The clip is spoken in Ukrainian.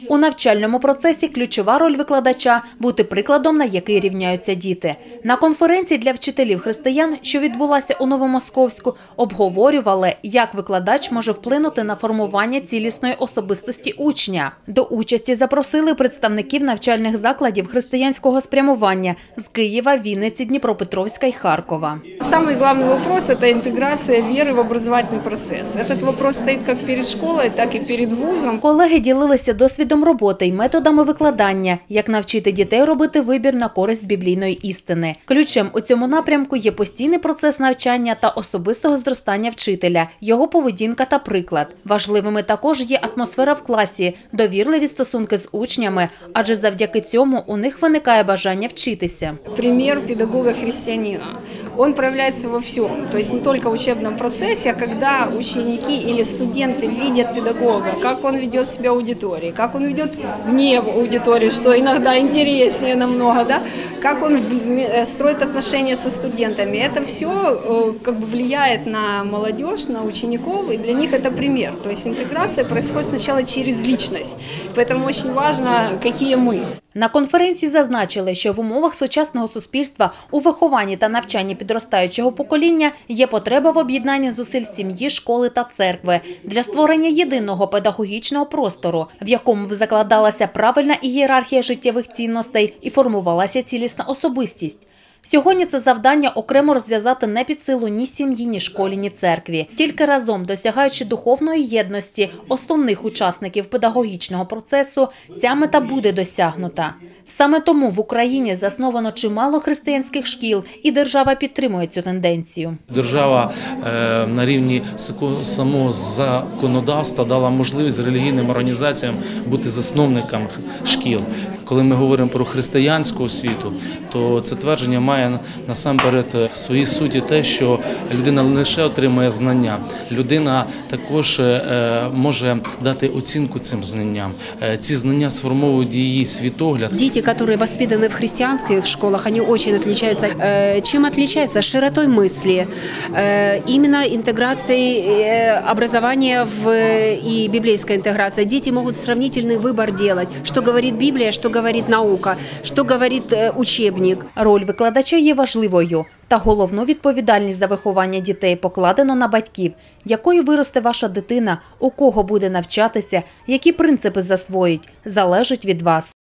У навчальному процесі ключова роль викладача – бути прикладом, на який рівняються діти. На конференції для вчителів християн, що відбулася у Новомосковську, обговорювали, як викладач може вплинути на формування цілісної особистості учня. До участі запросили представників навчальних закладів християнського спрямування з Києва, Вінниці, Дніпропетровська і Харкова. Самый главный вопрос – это интеграция веры в образовательный процесс. Этот вопрос стоит как перед школой, так и перед вузом. Колеги ділилися досвідом роботи й методами викладання, як навчити дітей робити вибір на користь біблійної істини. Ключем у цьому напрямку є постійний процес навчання та особистого зростання вчителя, його поведінка та приклад. Важливими також є атмосфера в класі, довірливі стосунки з учнями, адже завдяки цьому у них виникає бажання вчитися. Пример педагога-христианина. Он проявляется во всем, то есть не только в учебном процессе, а когда ученики или студенты видят педагога, как он ведет себя в аудитории, как он ведет вне аудитории, что иногда интереснее намного, да? Как он строит отношения со студентами. Это все как бы влияет на молодежь, на учеников, и для них это пример. То есть интеграция происходит сначала через личность, поэтому очень важно, какие мы. На конференції зазначили, що в умовах сучасного суспільства у вихованні та навчанні підростаючого покоління є потреба в об'єднанні зусиль сім'ї, школи та церкви для створення єдиного педагогічного простору, в якому б закладалася правильна ієрархія життєвих цінностей і формувалася цілісна особистість. Сьогодні це завдання окремо розв'язати не під силу ні сім'ї, ні школі, ні церкві. Тільки разом, досягаючи духовної єдності основних учасників педагогічного процесу, ця мета буде досягнута. Саме тому в Україні засновано чимало християнських шкіл, і держава підтримує цю тенденцію. Держава на рівні самого законодавства дала можливість релігійним організаціям бути засновниками шкіл. Коли ми говоримо про християнську освіту, то це твердження має насамперед в своїй суті те, що людина не лише отримує знання, людина також може дати оцінку цим знанням. Ці знання сформовують її світогляд. Дети, которые воспитаны в христианских школах, они очень отличаются. Чем отличаются? Широтой мысли, именно интеграцией образования и библейской интеграцией. Дети могут сравнительный выбор делать, что говорит Библия, что говорит наука, что говорит учебник. Роль викладача є важливою. Та головну відповідальність за виховання дітей покладено на батьків. Якою виросте ваша дитина, у кого буде навчатися, які принципи засвоїть – залежить від вас.